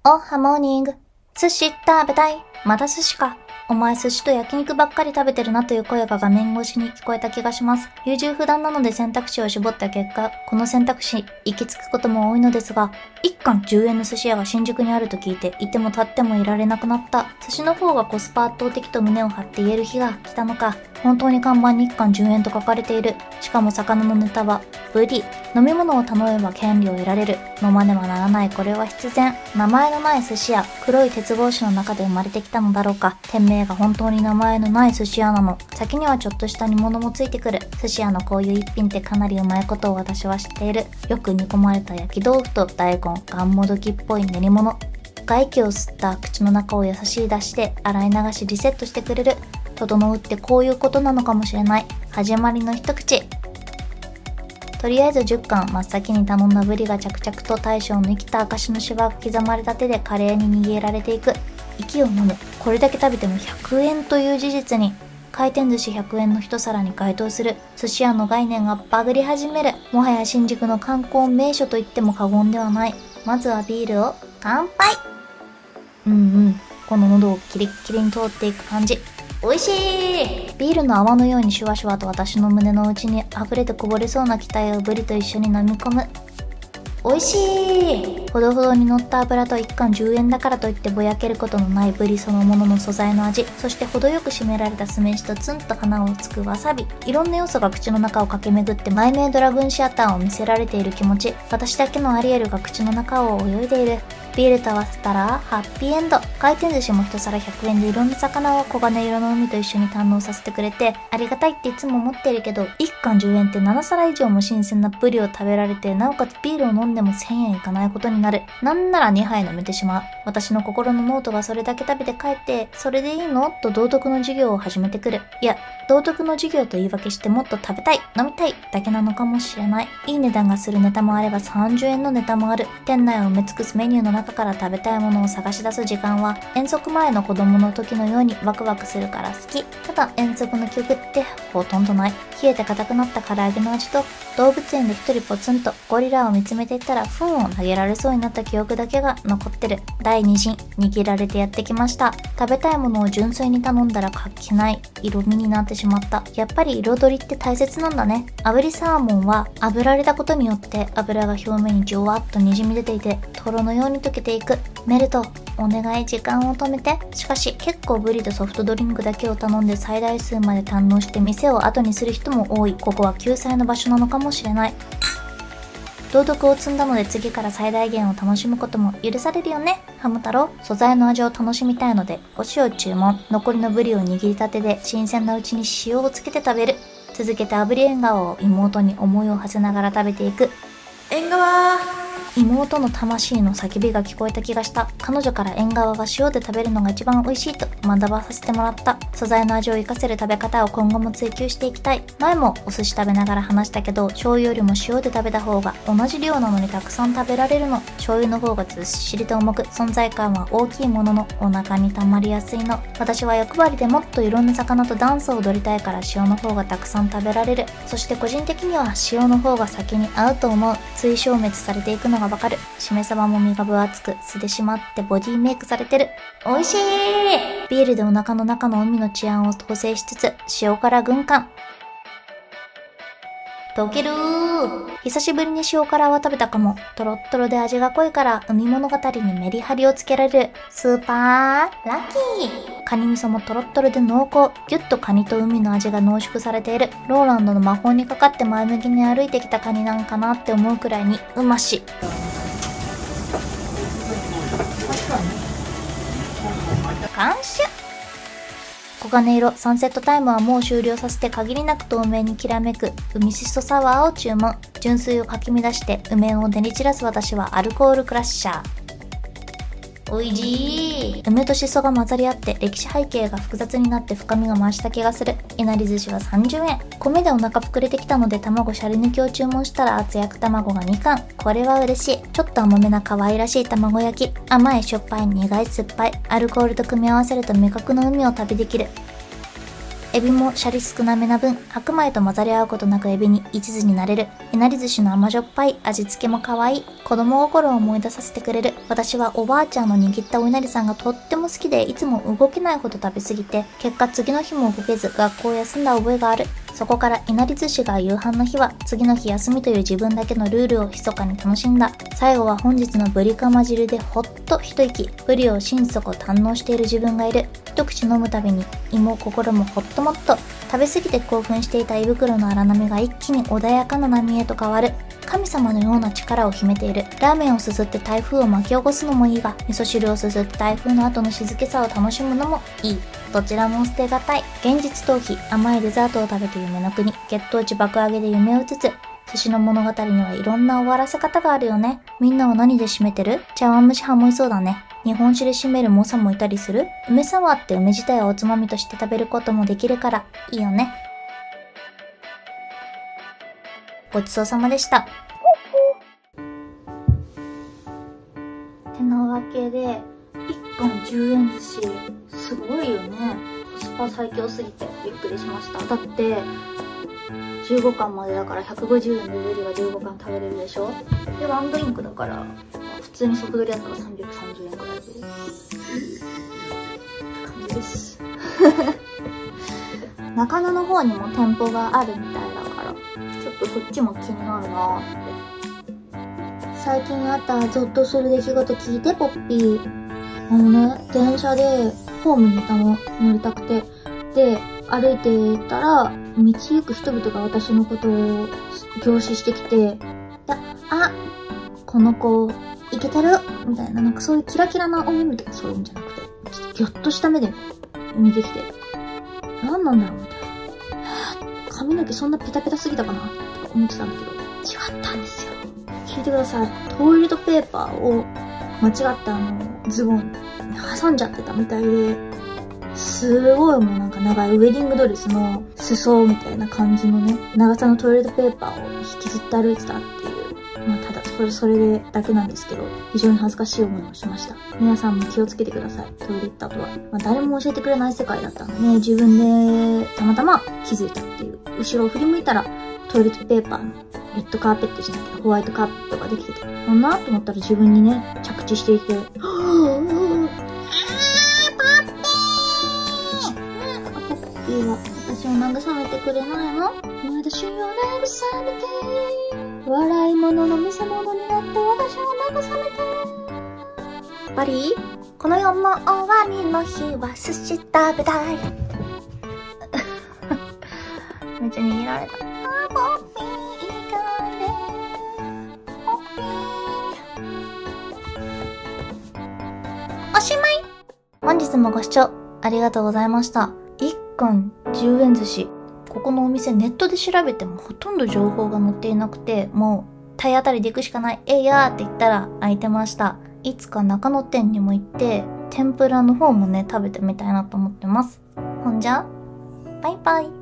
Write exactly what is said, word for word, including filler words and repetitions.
おはモーニング。寿司食べたい。また寿司か。お前寿司と焼肉ばっかり食べてるなという声が画面越しに聞こえた気がします。優柔不断なので選択肢を絞った結果、この選択肢、行き着くことも多いのですが、一貫じゅうえんの寿司屋が新宿にあると聞いて、いても立ってもいられなくなった。寿司の方がコスパ圧倒的と胸を張って言える日が来たのか。本当に看板に一貫じゅうえんと書かれている。しかも魚のネタは、ブリ。飲み物を頼めば権利を得られる。飲まねばならない。これは必然。名前のない寿司屋。黒い鉄格子の中で生まれてきたのだろうか。店名が本当に名前のない寿司屋なの。先にはちょっとした煮物もついてくる。寿司屋のこういう一品ってかなりうまいことを私は知っている。よく煮込まれた焼き豆腐と大根、がんもどきっぽい練り物。外気を吸った口の中を優しい出汁で洗い流しリセットしてくれる。整うってこういうことなのかもしれない。始まりの一口。とりあえずじゅっかん真っ先に頼んだブリが着々と大将の生きた証の芝が刻まれた手で華麗に握られていく。息を飲む。これだけ食べてもひゃくえんという事実に、回転寿司ひゃくえんの一皿に該当する寿司屋の概念がバグり始める。もはや新宿の観光名所と言っても過言ではない。まずはビールを乾杯。うんうん。この喉をキリッキリに通っていく感じ。美味しい。ビールの泡のようにシュワシュワと私の胸の内に溢れてこぼれそうな期待をブリと一緒に飲み込む。美味しい。ほどほどに乗った油と一貫じゅうえんだからといってぼやけることのないブリそのものの素材の味、そして程よく締められた酢飯とツンと鼻をつくわさび。いろんな要素が口の中を駆け巡ってマイメイドラグーンシアターを見せられている気持ち。私だけのアリエルが口の中を泳いでいる。ビールと合わせたらハッピーエンド。回転寿司も一皿ひゃくえんでいろんな魚を黄金色の海と一緒に堪能させてくれてありがたいっていつも思ってるけど、一貫じゅうえんってなな皿以上も新鮮なブリを食べられて、なおかつビールを飲んでもせんえんいかないことになる。なんならにはい飲めてしまう。私の心のノートがそれだけ食べて帰って、それでいいのと道徳の授業を始めてくる。いや、道徳の授業と言い訳してもっと食べたい、飲みたいだけなのかもしれない。いい値段がするネタもあればさんじゅうえんのネタもある。店内を埋め尽くすメニューの中から食べたいものを探し出す時間は遠足前の子供の時のようにワクワクするから好き。ただ遠足の記憶ってほとんどない。冷えて硬くなった唐揚げの味と動物園で一人ポツンとゴリラを見つめていったら糞を投げられそうになった記憶だけが残ってる。第二陣握られてやってきました。食べたいものを純粋に頼んだら活気ない色味になってしまった。やっぱり彩りって大切なんだね。炙りサーモンは炙られたことによって油が表面にじゅわっとにじみ出ていてトロのように溶けていく。メルトお願い、時間を止めて。しかし結構ブリとソフトドリンクだけを頼んで最大数まで堪能して店を後にする人も多い。ここは救済の場所なのかもしれない。道徳を積んだので次から最大限を楽しむことも許されるよね。ハム太郎、素材の味を楽しみたいのでお塩注文。残りのブリを握りたてで新鮮なうちに塩をつけて食べる。続けて炙り縁側を妹に思いを馳せながら食べていく。縁側。妹の魂の叫びが聞こえた気がした。彼女から縁側は塩で食べるのが一番美味しいと学ばさせてもらった。素材の味を活かせる食べ方を今後も追求していきたい。前もお寿司食べながら話したけど、醤油よりも塩で食べた方が同じ量なのにたくさん食べられるの。醤油の方がずっしりと重く存在感は大きいもののお腹に溜まりやすいの。私は欲張りでもっといろんな魚とダンスを踊りたいから塩の方がたくさん食べられる。そして個人的には塩の方が先に合うと思う。追消滅されていくのがわかる。しめ鯖も身が分厚く素で締まってボディメイクされてる。美味しい。ビールでお腹の中の海の治安を統制しつつ塩辛軍艦。溶けるー。久しぶりに塩辛は食べたかも。トロットロで味が濃いから海物語にメリハリをつけられる。スーパーラッキー。カニ味噌もトロットロで濃厚。ぎゅっとカニと海の味が濃縮されている。ローランドの魔法にかかって前向きに歩いてきたカニなんかなって思うくらいにうまし。完酒。黄金色サンセットタイムはもう終了させて限りなく透明にきらめく海しそサワーを注文。純粋をかき乱して梅を練り散らす私はアルコールクラッシャー。おいしい。梅としそが混ざり合って歴史背景が複雑になって深みが増した気がする。いなり寿司はさんじゅうえん。米でお腹膨れてきたので卵シャリ抜きを注文したら厚焼く卵がにかん。これは嬉しい。ちょっと甘めな可愛らしい卵焼き。甘いしょっぱい苦い酸っぱい。アルコールと組み合わせると味覚の海を旅できる。 エビもシャリ少なめな分、白米と混ざり合うことなくエビに一途になれる。いなり寿司の甘じょっぱい味付けも可愛い。子供心を思い出させてくれる。私はおばあちゃんの握ったおいなりさんがとっても好きで、いつも動けないほど食べ過ぎて、結果次の日も動けず学校を休んだ覚えがある。そこからいなり寿司が夕飯の日は次の日休みという自分だけのルールを密かに楽しんだ。最後は本日のブリカマ汁でほっと一息。ブリを心底堪能している自分がいる。一口飲むたびに胃も心もほっともっと。食べ過ぎて興奮していた胃袋の荒波が一気に穏やかな波へと変わる。神様のような力を秘めている。ラーメンをすすって台風を巻き起こすのもいいが、味噌汁をすすって台風の後の静けさを楽しむのもいい。どちらも捨てがたい。現実逃避、甘いデザートを食べて夢の国、血糖値爆上げで夢をうつつ。寿司の物語にはいろんな終わらせ方があるよね。みんなは何で締めてる？茶碗蒸し派もいそうだね。日本酒で締める猛者もいたりする？梅サワーって梅自体をおつまみとして食べることもできるからいいよね。ごちそうさまでした。てなわけで、いっぽんじゅうえん寿司、すごいよね。コスパ最強すぎてびっくりしました。だって、じゅうごかんまでだからひゃくごじゅうえんでブリがじゅうごかん食べれるでしょ。で、ワンドリンクだから、普通に速度でやったらさんびゃくさんじゅうえんくらいで。って感じです。中野の方にも店舗があるみたいだから、ちょっとそっちも気になるなーって。最近あったゾッとする出来事聞いて、ポッピー。あのね、電車でホームにいたの、乗りたくて。で、歩いてたら、道行く人々が私のことを凝視してきて、あ、この子、イケてるみたいな、なんかそういうキラキラなお目目とかそういうんじゃなくて、ちょっとギョッとした目で見てきて、何なんだろうみたいな。髪の毛そんなペタペタすぎたかなって思ってたんだけど、違ったんですよ。聞いてください。トイレットペーパーを間違ってあの、ズボンに挟んじゃってたみたいで、すごいもうなんか長いウェディングドレスの裾みたいな感じのね、長さのトイレットペーパーを引きずって歩いてたっていう。まあただそれ、それでだけなんですけど、非常に恥ずかしい思いをしました。皆さんも気をつけてください。トイレットとは。まあ誰も教えてくれない世界だったんでね、自分でたまたま気づいたっていう。後ろを振り向いたら、トイレットペーパーのレッドカーペットじゃなくてホワイトカーペットができてて、なんだと思ったら自分にね、着地していて、はぁ私を慰めてくれないの？私を慰めて、笑い物の見せ物になって私を慰めて。バリー、この世の終わりの日は寿司食べたい。めっちゃ逃げられた。ポッピー以外で、ポッピー。おしまい。本日もご視聴ありがとうございました。いっこんじゅうえん寿司。ここのお店ネットで調べてもほとんど情報が載っていなくて、もう体当たりで行くしかない。えいやーって言ったら空いてました。いつか中野店にも行って、天ぷらの方もね、食べてみたいなと思ってます。ほんじゃ、バイバイ。